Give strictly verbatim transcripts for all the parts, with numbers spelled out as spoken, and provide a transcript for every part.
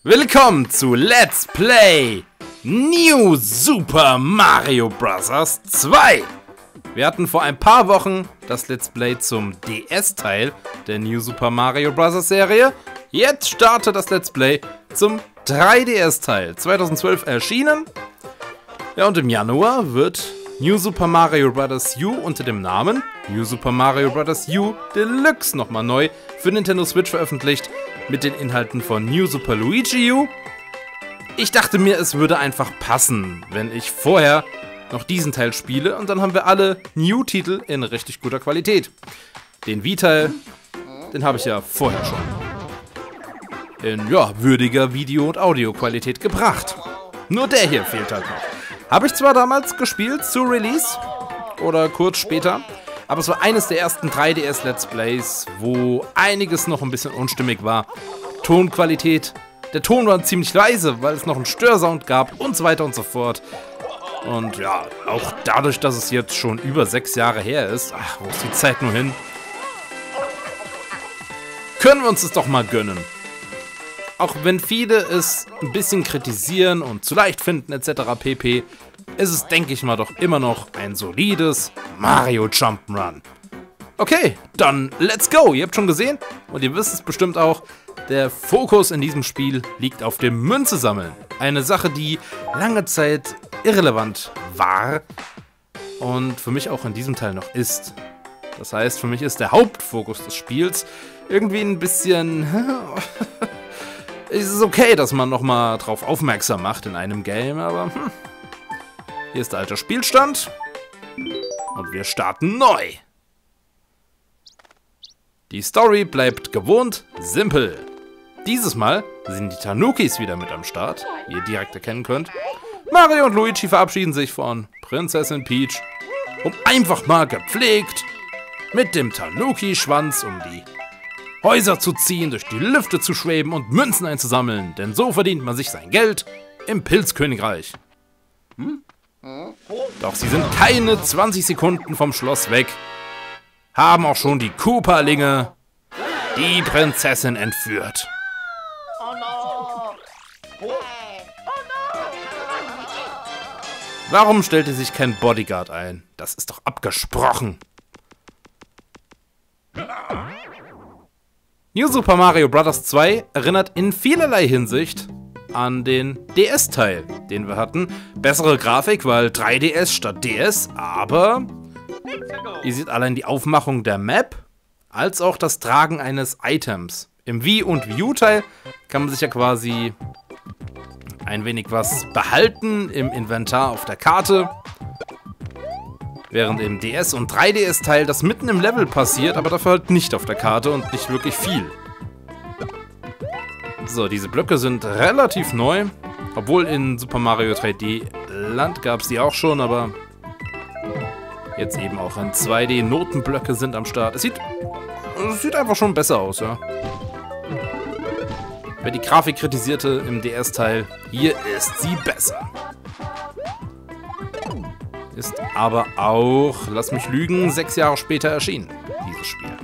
Willkommen zu Let's Play New Super Mario Bros. zwei. Wir hatten vor ein paar Wochen das Let's Play zum D S-Teil der New Super Mario Bros. Serie. Jetzt startet das Let's Play zum drei D S-Teil, zweitausendzwölf erschienen. Ja, und im Januar wird New Super Mario Bros. U unter dem Namen New Super Mario Bros. U Deluxe nochmal neu für Nintendo Switch veröffentlicht, mit den Inhalten von New Super Luigi U. Ich dachte mir, es würde einfach passen, wenn ich vorher noch diesen Teil spiele, und dann haben wir alle New-Titel in richtig guter Qualität. Den Wii-Teil, den habe ich ja vorher schon in, ja, würdiger Video- und Audioqualität gebracht. Nur der hier fehlt halt noch. Habe ich zwar damals gespielt zu Release oder kurz später, aber es war eines der ersten drei D S Let's Plays, wo einiges noch ein bisschen unstimmig war. Tonqualität, der Ton war ziemlich leise, weil es noch einen Störsound gab und so weiter und so fort. Und ja, auch dadurch, dass es jetzt schon über sechs Jahre her ist, ach, wo ist die Zeit nur hin, können wir uns das doch mal gönnen. Auch wenn viele es ein bisschen kritisieren und zu leicht finden et cetera pp., ist es, denke ich mal, doch immer noch ein solides Mario Jump'n'Run. Okay, dann let's go! Ihr habt schon gesehen, und ihr wisst es bestimmt auch, der Fokus in diesem Spiel liegt auf dem Münze sammeln. Eine Sache, die lange Zeit irrelevant war und für mich auch in diesem Teil noch ist. Das heißt, für mich ist der Hauptfokus des Spiels irgendwie ein bisschen... Es ist okay, dass man nochmal drauf aufmerksam macht in einem Game, aber hm. Hier ist der alte Spielstand und wir starten neu. Die Story bleibt gewohnt simpel. Dieses Mal sind die Tanukis wieder mit am Start, wie ihr direkt erkennen könnt. Mario und Luigi verabschieden sich von Prinzessin Peach, um einfach mal gepflegt mit dem Tanuki-Schwanz um die Häuser zu ziehen, durch die Lüfte zu schweben und Münzen einzusammeln, denn so verdient man sich sein Geld im Pilzkönigreich. Hm? Doch sie sind keine zwanzig Sekunden vom Schloss weg, haben auch schon die Koopalinge die Prinzessin entführt. Warum stellte sich kein Bodyguard ein? Das ist doch abgesprochen. New Super Mario Bros. zwei erinnert in vielerlei Hinsicht an den D S-Teil, den wir hatten. Bessere Grafik, weil drei D S statt D S, aber ihr seht allein die Aufmachung der Map, als auch das Tragen eines Items. Im Wii- und Wii U-Teil kann man sich ja quasi ein wenig was behalten im Inventar auf der Karte, während im D S- und drei D S-Teil das mitten im Level passiert, aber dafür halt nicht auf der Karte und nicht wirklich viel. So, diese Blöcke sind relativ neu, obwohl in Super Mario drei D Land gab es die auch schon, aber jetzt eben auch in zwei D Notenblöcke sind am Start. Es sieht, es sieht einfach schon besser aus, ja. Wer die Grafik kritisierte im D S-Teil, hier ist sie besser. Ist aber auch, lass mich lügen, sechs Jahre später erschienen, dieses Spiel.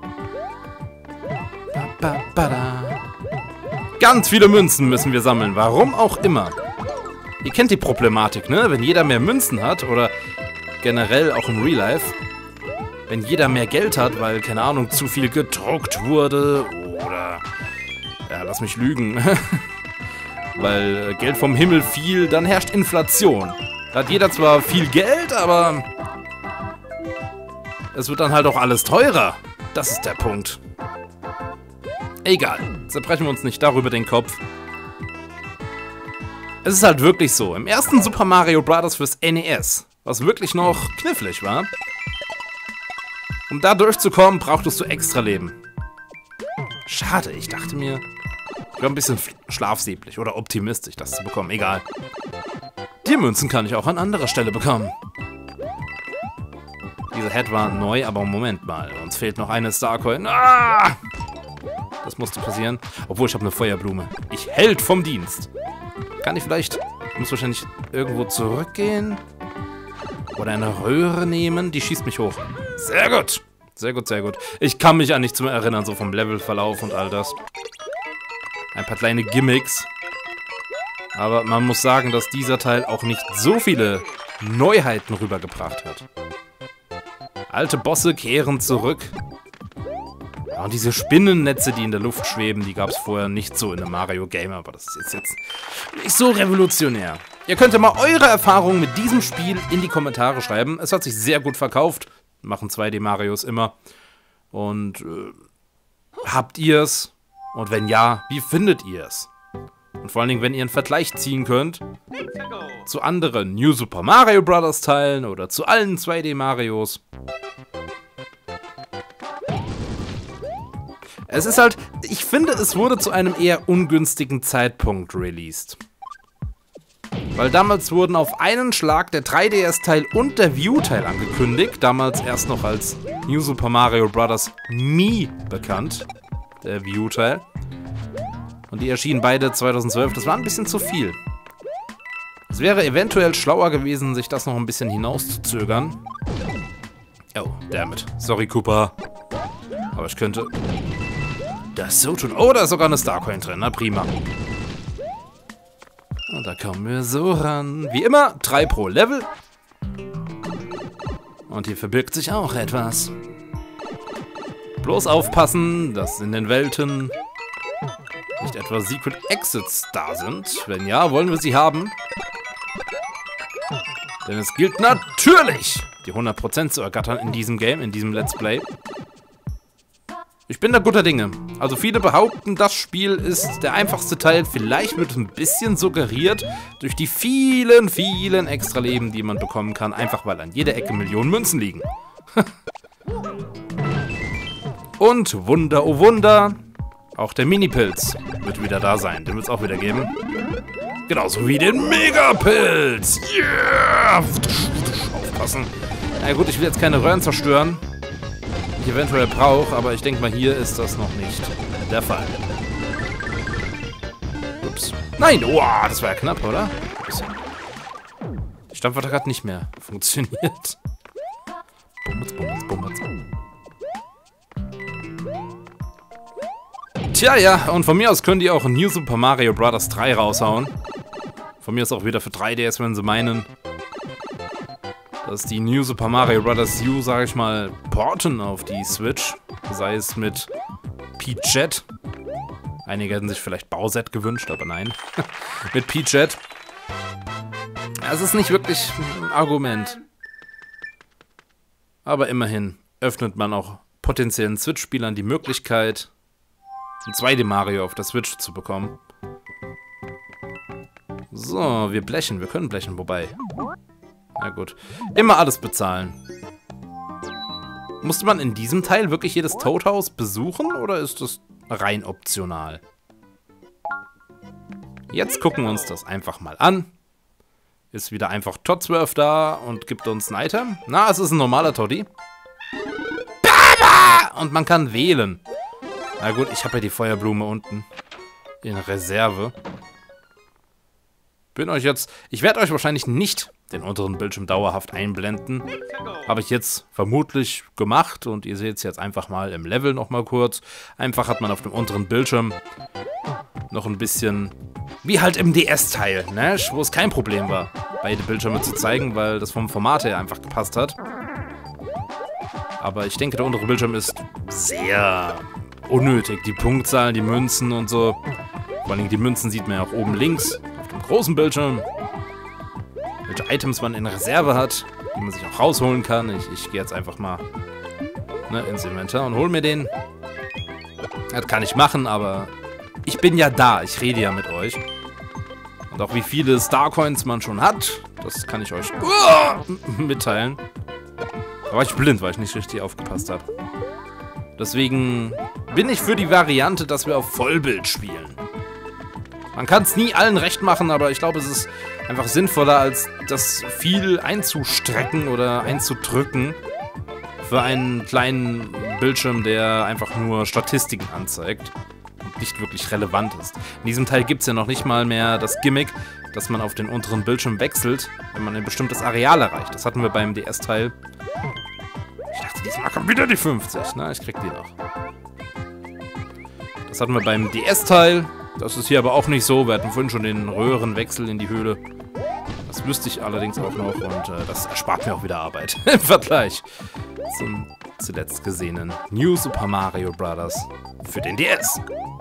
Ba, ba, ba, da. Ganz viele Münzen müssen wir sammeln, warum auch immer. Ihr kennt die Problematik, ne? Wenn jeder mehr Münzen hat, oder generell auch im Real Life, wenn jeder mehr Geld hat, weil, keine Ahnung, zu viel gedruckt wurde, oder, ja, lass mich lügen, weil Geld vom Himmel fiel, dann herrscht Inflation. Da hat jeder zwar viel Geld, aber es wird dann halt auch alles teurer. Das ist der Punkt. Egal, zerbrechen wir uns nicht darüber den Kopf. Es ist halt wirklich so, im ersten Super Mario Bros. Fürs N E S, was wirklich noch knifflig war, um da durchzukommen, brauchtest du extra Leben. Schade, ich dachte mir, ich war ein bisschen schlafsäblich oder optimistisch, das zu bekommen, egal. Die Münzen kann ich auch an anderer Stelle bekommen. Diese Head war neu, aber Moment mal, uns fehlt noch eine Starcoin. Ah! Das musste passieren. Obwohl, ich habe eine Feuerblume. Ich Held vom Dienst. Kann ich vielleicht... Ich muss wahrscheinlich irgendwo zurückgehen. Oder eine Röhre nehmen. Die schießt mich hoch. Sehr gut. Sehr gut, sehr gut. Ich kann mich an nichts mehr erinnern, so vom Levelverlauf und all das. Ein paar kleine Gimmicks. Aber man muss sagen, dass dieser Teil auch nicht so viele Neuheiten rübergebracht hat. Alte Bosse kehren zurück. Ja, und diese Spinnennetze, die in der Luft schweben, die gab es vorher nicht so in einem Mario Game, aber das ist jetzt nicht so revolutionär. Ihr könnt ja mal eure Erfahrungen mit diesem Spiel in die Kommentare schreiben. Es hat sich sehr gut verkauft. Machen zwei D Marios immer. Und äh, habt ihr es? Und wenn ja, wie findet ihr es? Und vor allen Dingen, wenn ihr einen Vergleich ziehen könnt zu anderen New Super Mario Bros. Teilen oder zu allen zwei D Marios. Es ist halt, ich finde, es wurde zu einem eher ungünstigen Zeitpunkt released. Weil damals wurden auf einen Schlag der drei D S-Teil und der Wii U-Teil angekündigt. Damals erst noch als New Super Mario Bros. Mii bekannt, der Wii U-Teil. Und die erschienen beide zweitausendzwölf, das war ein bisschen zu viel. Es wäre eventuell schlauer gewesen, sich das noch ein bisschen hinauszuzögern. Oh, dammit. Sorry, Koopa. Aber ich könnte das so tun. Oh, da ist sogar eine Starcoin drin. Na, prima. Und da kommen wir so ran. Wie immer, drei pro Level. Und hier verbirgt sich auch etwas. Bloß aufpassen, dass in den Welten nicht etwa Secret Exits da sind. Wenn ja, wollen wir sie haben. Denn es gilt natürlich, die hundert Prozent zu ergattern in diesem Game, in diesem Let's Play. Ich bin da guter Dinge. Also viele behaupten, das Spiel ist der einfachste Teil. Vielleicht wird es ein bisschen suggeriert durch die vielen, vielen Extra-Leben, die man bekommen kann. Einfach weil an jeder Ecke Millionen Münzen liegen. Und Wunder, oh Wunder, auch der Mini-Pilz wird wieder da sein. Den wird es auch wieder geben. Genauso wie den Megapilz. Yeah! Aufpassen. Na gut, ich will jetzt keine Röhren zerstören. Ich eventuell brauche, aber ich denke mal, hier ist das noch nicht der Fall. Ups. Nein, oh, das war ja knapp, oder? Die Stampfattacke hat nicht mehr funktioniert. Bummels, bummels, bummels. Tja, ja, und von mir aus könnt ihr auch New Super Mario Bros. drei raushauen. Von mir ist auch wieder für drei D S, wenn sie meinen, dass die New Super Mario Bros. U, sage ich mal, porten auf die Switch. Sei es mit Peachette. Einige hätten sich vielleicht Bowsette gewünscht, aber nein. Mit Peachette. Es ist nicht wirklich ein Argument. Aber immerhin öffnet man auch potenziellen Switch-Spielern die Möglichkeit, ein zwei D Mario auf der Switch zu bekommen. So, wir blechen. Wir können blechen, wobei... Na gut. Immer alles bezahlen. Musste man in diesem Teil wirklich jedes Toadhaus besuchen oder ist das rein optional? Jetzt gucken wir uns das einfach mal an. Ist wieder einfach Todsworth da und gibt uns ein Item. Na, es ist ein normaler Toddy. Und man kann wählen. Na gut, ich habe ja die Feuerblume unten in Reserve. Bin euch jetzt... Ich werde euch wahrscheinlich nicht den unteren Bildschirm dauerhaft einblenden. Habe ich jetzt vermutlich gemacht und ihr seht es jetzt einfach mal im Level nochmal kurz. Einfach hat man auf dem unteren Bildschirm noch ein bisschen, wie halt im D S-Teil, ne? Wo es kein Problem war, beide Bildschirme zu zeigen, weil das vom Format her einfach gepasst hat. Aber ich denke, der untere Bildschirm ist sehr unnötig. Die Punktzahlen, die Münzen und so. Vor allem die Münzen sieht man ja auch oben links auf dem großen Bildschirm. Welche Items man in Reserve hat, die man sich auch rausholen kann. Ich, ich gehe jetzt einfach mal ne, ins Inventar und hole mir den. Das kann ich machen, aber ich bin ja da. Ich rede ja mit euch. Und auch wie viele Starcoins man schon hat, das kann ich euch uh, mitteilen. Da war ich blind, weil ich nicht richtig aufgepasst habe. Deswegen bin ich für die Variante, dass wir auf Vollbild spielen. Man kann es nie allen recht machen, aber ich glaube, es ist einfach sinnvoller, als das viel einzustrecken oder einzudrücken für einen kleinen Bildschirm, der einfach nur Statistiken anzeigt und nicht wirklich relevant ist. In diesem Teil gibt es ja noch nicht mal mehr das Gimmick, dass man auf den unteren Bildschirm wechselt, wenn man ein bestimmtes Areal erreicht. Das hatten wir beim D S-Teil. Ich dachte, diesmal kommt wieder die fünfzig. Na, ich krieg die noch. Das hatten wir beim D S-Teil. Das ist hier aber auch nicht so. Wir hatten vorhin schon den Röhrenwechsel in die Höhle. Das wüsste ich allerdings auch noch und äh, das erspart mir auch wieder Arbeit im Vergleich zum zuletzt gesehenen New Super Mario Bros. Für den D S.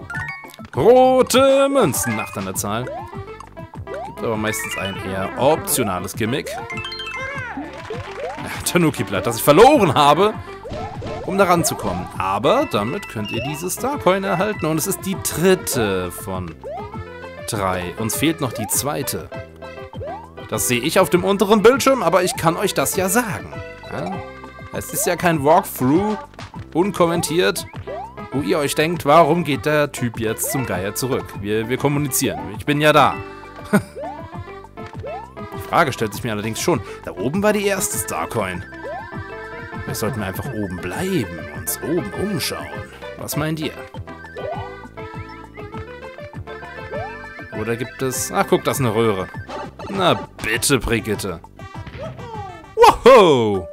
Rote Münzen nach deiner Zahl. Gibt aber meistens ein eher optionales Gimmick. Ja, Tanuki-Blatt, das ich verloren habe, um da ranzukommen. Aber damit könnt ihr diese Starcoin erhalten und es ist die dritte von drei. Uns fehlt noch die zweite. Das sehe ich auf dem unteren Bildschirm, aber ich kann euch das ja sagen. Ja? Es ist ja kein Walkthrough, unkommentiert, wo ihr euch denkt, warum geht der Typ jetzt zum Geier zurück? Wir, wir kommunizieren. Ich bin ja da. Die Frage stellt sich mir allerdings schon. Da oben war die erste Starcoin. Wir sollten einfach oben bleiben, uns oben umschauen. Was meint ihr? Oder gibt es... Ach, guck, das ist eine Röhre. Na bitte, Brigitte. Wow!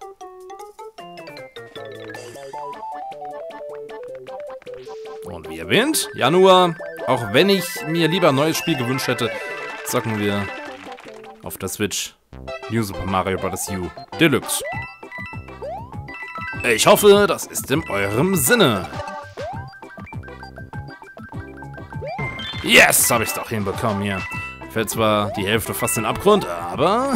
Und wie erwähnt, Januar. Auch wenn ich mir lieber ein neues Spiel gewünscht hätte, zocken wir auf der Switch New Super Mario Bros. U Deluxe. Ich hoffe, das ist in eurem Sinne. Yes, habe ich es doch hinbekommen hier. Fällt zwar die Hälfte fast in den Abgrund, aber...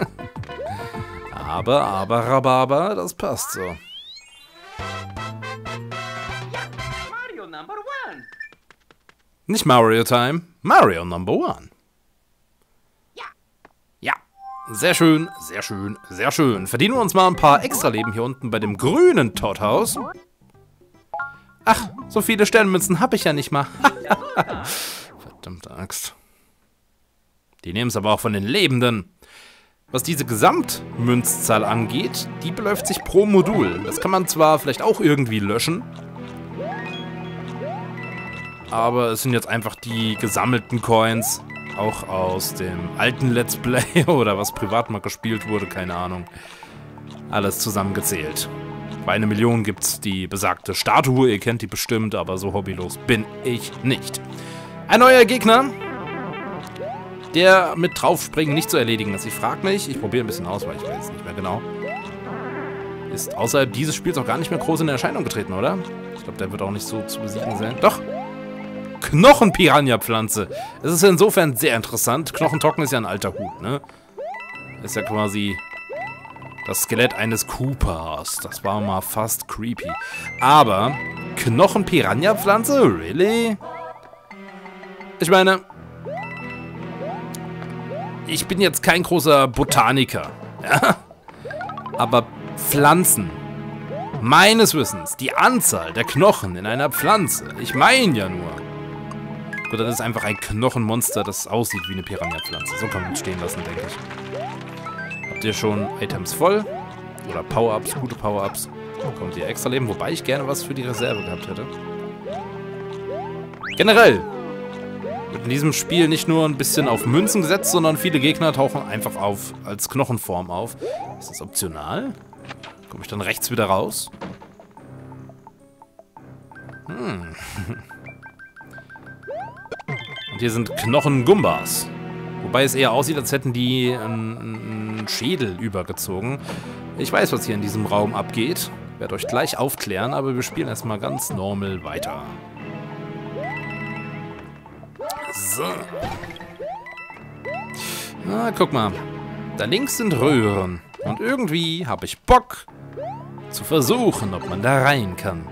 aber, aber, Rhabarber, das passt so. Mario Number One. Nicht Mario Time, Mario Number One. Ja. Ja, sehr schön, sehr schön, sehr schön. Verdienen wir uns mal ein paar Extra-Leben hier unten bei dem grünen Toadhaus. Ach, so viele Sternmünzen habe ich ja nicht mal. Verdammte Axt. Die nehmen es aber auch von den Lebenden. Was diese Gesamtmünzzahl angeht, die beläuft sich pro Modul. Das kann man zwar vielleicht auch irgendwie löschen, aber es sind jetzt einfach die gesammelten Coins, auch aus dem alten Let's Play oder was privat mal gespielt wurde, keine Ahnung. Alles zusammengezählt. Bei einer Million gibt es die besagte Statue, ihr kennt die bestimmt, aber so hobbylos bin ich nicht. Ein neuer Gegner, der mit Draufspringen nicht zu erledigen ist. Ich frage mich, ich probiere ein bisschen aus, weil ich weiß nicht mehr genau. Ist außerhalb dieses Spiels auch gar nicht mehr groß in Erscheinung getreten, oder? Ich glaube, der wird auch nicht so zu besiegen sein. Doch! Knochen-Piranha-Pflanze. Es ist insofern sehr interessant. Knochentrocken ist ja ein alter Hut, ne? Ist ja quasi das Skelett eines Koopas. Das war mal fast creepy. Aber Knochen-Piranha-Pflanze? Really? Ich meine, ich bin jetzt kein großer Botaniker, ja? Aber Pflanzen, meines Wissens, die Anzahl der Knochen in einer Pflanze, ich meine ja nur. Gut, das ist einfach ein Knochenmonster, das aussieht wie eine Piranha-Pflanze. So kann man es stehen lassen, denke ich. Habt ihr schon Items voll? Oder Power-Ups, gute Power-Ups? Bekommt ihr extra Leben, wobei ich gerne was für die Reserve gehabt hätte. Generell wird in diesem Spiel nicht nur ein bisschen auf Münzen gesetzt, sondern viele Gegner tauchen einfach auf als Knochenform auf. Ist das optional? Komme ich dann rechts wieder raus? Hm. Und hier sind Knochen-Gumbas. Wobei es eher aussieht, als hätten die einen, einen Schädel übergezogen. Ich weiß, was hier in diesem Raum abgeht. Ich werde euch gleich aufklären, aber wir spielen erstmal ganz normal weiter. So. Na, guck mal. Da links sind Röhren. Und irgendwie habe ich Bock zu versuchen, ob man da rein kann.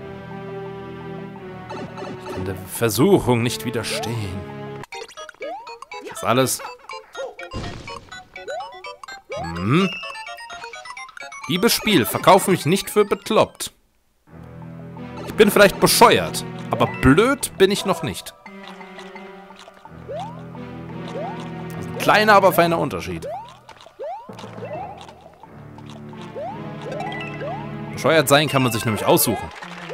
Ich kann der Versuchung nicht widerstehen. Das alles. Hm. Liebes Spiel, verkaufe mich nicht für bekloppt. Ich bin vielleicht bescheuert, aber blöd bin ich noch nicht. Das ist ein kleiner, aber feiner Unterschied. Bescheuert sein kann man sich nämlich aussuchen.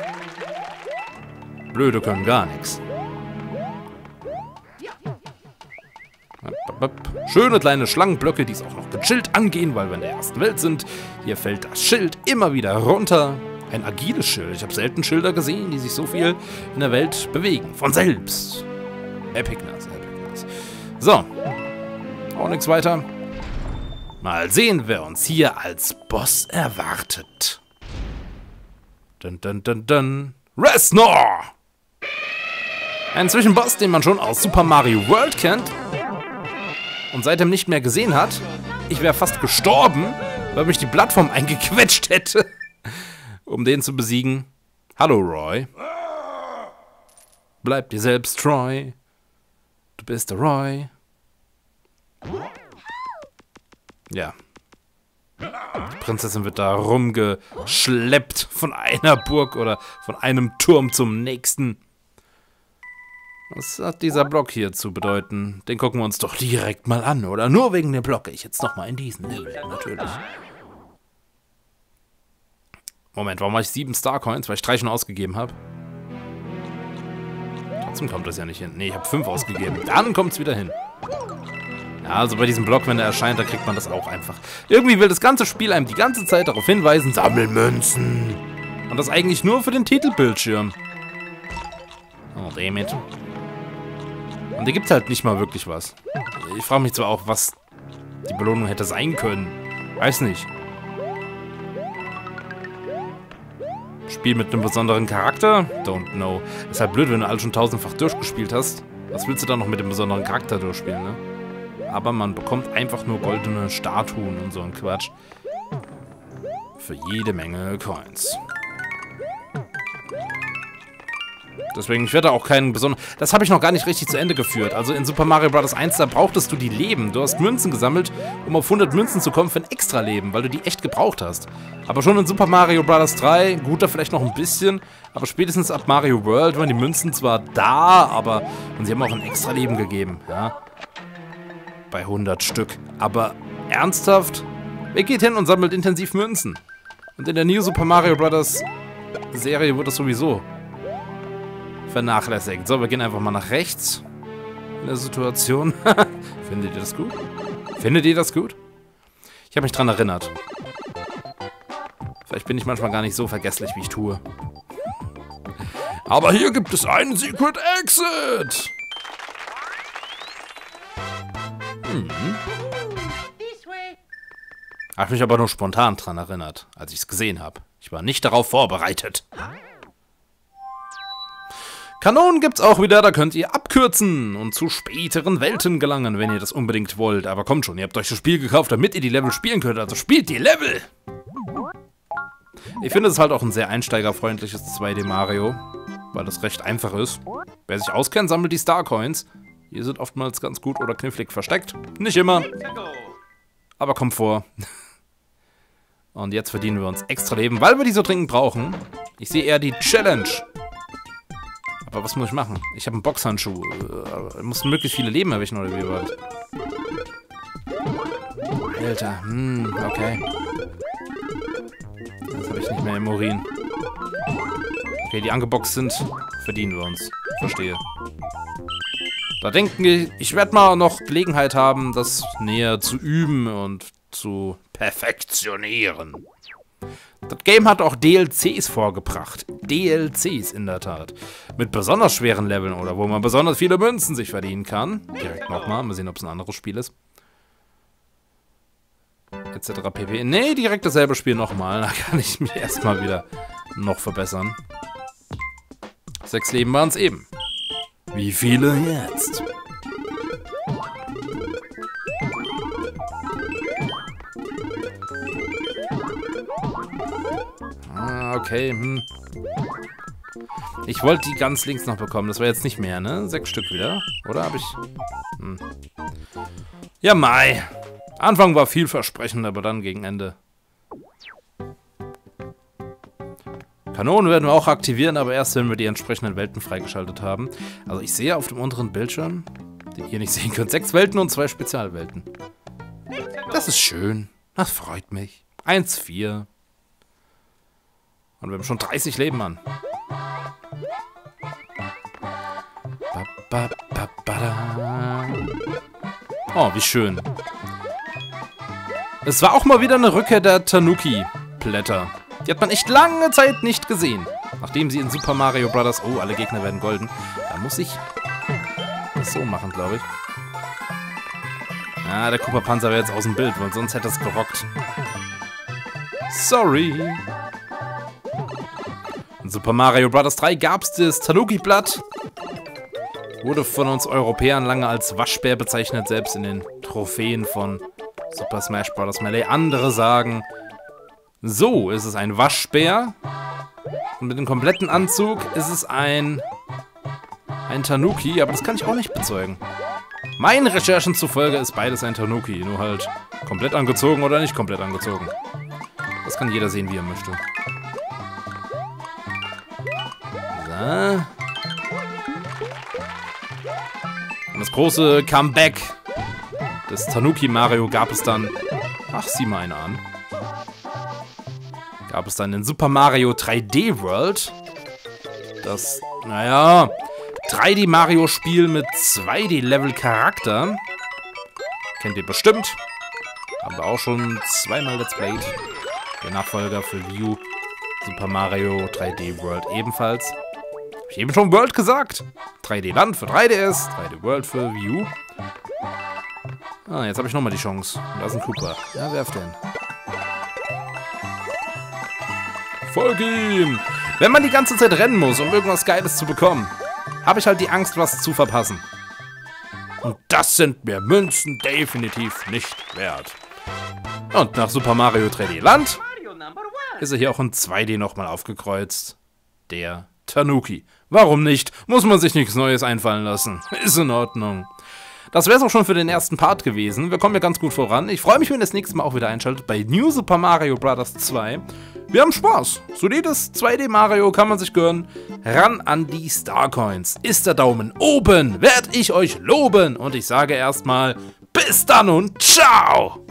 Blöde können gar nichts. Schöne kleine Schlangenblöcke, die es auch noch gechillt angehen, weil wir in der ersten Welt sind. Hier fällt das Schild immer wieder runter. Ein agiles Schild. Ich habe selten Schilder gesehen, die sich so viel in der Welt bewegen. Von selbst. Epicness, Epicness. So. Auch nichts weiter. Mal sehen, wer uns hier als Boss erwartet. Dun, dun, dun, dun. Reznor! Ein Zwischenboss, den man schon aus Super Mario World kennt und seitdem nicht mehr gesehen hat. Ich wäre fast gestorben, weil mich die Plattform eingequetscht hätte, um den zu besiegen. Hallo, Roy. Bleib dir selbst, Troy. Du bist der Roy. Ja. Die Prinzessin wird da rumgeschleppt von einer Burg oder von einem Turm zum nächsten. Was hat dieser Block hier zu bedeuten? Den gucken wir uns doch direkt mal an, oder? Nur wegen dem Block gehe ich jetzt nochmal in diesen Level, natürlich. Moment, warum habe ich sieben Starcoins? Weil ich drei schon ausgegeben habe. Trotzdem kommt das ja nicht hin. Ne, ich habe fünf ausgegeben. Dann kommt es wieder hin. Ja, also bei diesem Block, wenn er erscheint, da kriegt man das auch einfach. Irgendwie will das ganze Spiel einem die ganze Zeit darauf hinweisen, sammeln Münzen. Und das eigentlich nur für den Titelbildschirm. Oh, damit. Und da gibt es halt nicht mal wirklich was. Ich frage mich zwar auch, was die Belohnung hätte sein können. Weiß nicht. Spiel mit einem besonderen Charakter? Don't know. Ist halt blöd, wenn du alles schon tausendfach durchgespielt hast. Was willst du dann noch mit dem besonderen Charakter durchspielen, ne? Aber man bekommt einfach nur goldene Statuen und so ein Quatsch. Für jede Menge Coins. Deswegen, ich werde auch keinen besonderen... Das habe ich noch gar nicht richtig zu Ende geführt. Also in Super Mario Bros. eins, da brauchtest du die Leben. Du hast Münzen gesammelt, um auf hundert Münzen zu kommen für ein extra Leben, weil du die echt gebraucht hast. Aber schon in Super Mario Bros. drei, gut, da vielleicht noch ein bisschen, aber spätestens ab Mario World waren die Münzen zwar da, aber... Und sie haben auch ein extra Leben gegeben, ja. Bei hundert Stück. Aber ernsthaft? Wer geht hin und sammelt intensiv Münzen? Und in der New Super Mario Bros. Serie wird das sowieso vernachlässigt. So, wir gehen einfach mal nach rechts in der Situation. Findet ihr das gut? Findet ihr das gut? Ich habe mich dran erinnert. Vielleicht bin ich manchmal gar nicht so vergesslich, wie ich tue. Aber hier gibt es einen Secret Exit! Hm. Habe mich aber nur spontan dran erinnert, als ich es gesehen habe. Ich war nicht darauf vorbereitet. Kanonen gibt's auch wieder, da könnt ihr abkürzen und zu späteren Welten gelangen, wenn ihr das unbedingt wollt. Aber kommt schon, ihr habt euch das Spiel gekauft, damit ihr die Level spielen könnt, also spielt die Level! Ich finde es halt auch ein sehr einsteigerfreundliches zwei D Mario, weil das recht einfach ist. Wer sich auskennt, sammelt die Starcoins. Die sind oftmals ganz gut oder knifflig versteckt. Nicht immer, aber kommt vor. Und jetzt verdienen wir uns extra Leben, weil wir die so dringend brauchen. Ich sehe eher die Challenge. Aber was muss ich machen? Ich habe einen Boxhandschuh. Ich muss möglichst viele Leben erwischen, oder wie war das? Alter, hm, okay. Das habe ich nicht mehr im Urin. Okay, die angeboxt sind, verdienen wir uns. Verstehe. Da denken wir, ich werde mal noch Gelegenheit haben, das näher zu üben und zu perfektionieren. Das Game hat auch D L Cs vorgebracht. D L Cs in der Tat. Mit besonders schweren Leveln oder wo man besonders viele Münzen sich verdienen kann. Direkt nochmal. Mal sehen, ob es ein anderes Spiel ist. Etc. pp. Nee, direkt dasselbe Spiel nochmal. Da kann ich mich erstmal wieder noch verbessern. Sechs Leben waren es eben. Wie viele jetzt? Ah, okay, hm. Ich wollte die ganz links noch bekommen. Das war jetzt nicht mehr, ne? Sechs Stück wieder. Oder habe ich... Hm. Ja, Mai. Anfang war vielversprechend, aber dann gegen Ende. Kanonen werden wir auch aktivieren, aber erst, wenn wir die entsprechenden Welten freigeschaltet haben. Also ich sehe auf dem unteren Bildschirm, den ihr nicht sehen könnt, sechs Welten und zwei Spezialwelten. Das ist schön. Das freut mich. Eins, vier. Und wir haben schon dreißig Leben, Mann. Ba, ba, ba, ba, da. Oh, wie schön. Es war auch mal wieder eine Rückkehr der Tanuki-Blätter. Die hat man echt lange Zeit nicht gesehen. Nachdem sie in Super Mario Bros. Oh, alle Gegner werden golden. Da muss ich das so machen, glaube ich. Ah, der Koopa Panzer wäre jetzt aus dem Bild, weil sonst hätte es gerockt. Sorry. In Super Mario Bros. drei gab es das Tanuki-Blatt. Wurde von uns Europäern lange als Waschbär bezeichnet, selbst in den Trophäen von Super Smash Bros. Melee. Andere sagen, so ist es ein Waschbär. Und mit dem kompletten Anzug ist es ein, ein Tanuki, aber das kann ich auch nicht bezeugen. Meinen Recherchen zufolge ist beides ein Tanuki, nur halt komplett angezogen oder nicht komplett angezogen. Das kann jeder sehen, wie er möchte. So. Und das große Comeback des Tanuki Mario gab es dann... Ach, sieh mal eine an. Gab es dann in Super Mario drei D World. Das, naja, drei D Mario Spiel mit zwei D Level Charakter. Kennt ihr bestimmt. Haben wir auch schon zweimal Let's Played. Der Nachfolger für Wii U. Super Mario drei D World ebenfalls. Hab ich eben schon World gesagt. drei D Land für drei D S, drei D World für Wii U. Ah, jetzt habe ich nochmal die Chance. Und da ist ein Koopa. Ja, werft den. Folge ihm! Wenn man die ganze Zeit rennen muss, um irgendwas Geiles zu bekommen, habe ich halt die Angst, was zu verpassen. Und das sind mir Münzen definitiv nicht wert. Und nach Super Mario drei D Land Mario number one. ist er hier auch in zwei D nochmal aufgekreuzt. Der Tanuki. Warum nicht? Muss man sich nichts Neues einfallen lassen. Ist in Ordnung. Das wäre es auch schon für den ersten Part gewesen. Wir kommen ja ganz gut voran. Ich freue mich, wenn ihr das nächste Mal auch wieder einschaltet bei New Super Mario Bros. zwei. Wir haben Spaß. Solides zwei D Mario kann man sich gönnen. Ran an die Starcoins. Ist der Daumen oben, werd ich euch loben. Und ich sage erstmal bis dann und ciao.